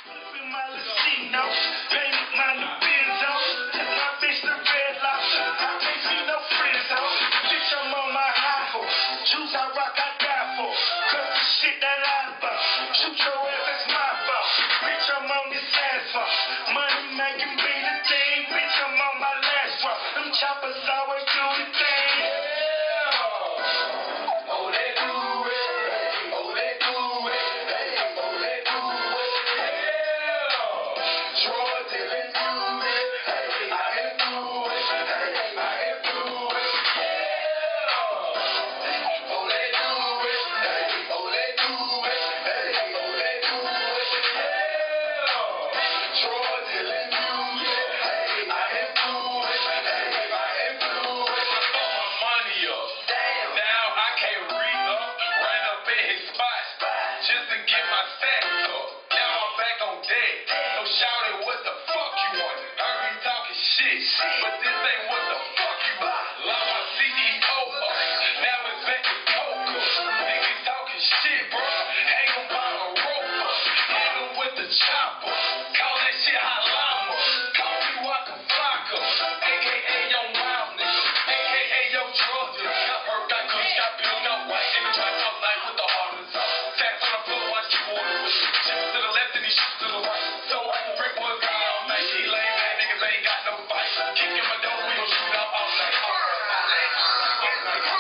Flipping my Latino, painted my new Benzo. Took my bitch to Red Lobster. I can't see no friends, ho. Bitch, I'm on my high ho. Choose I rock, I die for. Cause the shit that I bought. Shoot your ass, that's my fault. Bitch, I'm on this asphalt. Money making be the thing. Bitch, I'm on my last walk. Them choppers always do the thing. Oh, they do it. Oh, they do it. Hey, oh, they do it. Yeah. Troy Dylan music. Hey, I am through it. Hey, I am through it. Yeah. Oh, they do it. Hey, oh, they do it. Hey, oh, they do it. Yeah. Troy Dylan music. Hey, I am through it. Hey, I am through it. I thought my money up. Damn. Now I can't re-up. Ran up in his spot just to get my stacks up. Now I'm back on deck. So shout it, what the fuck you want? Heard me talking shit, but this ain't what the fuck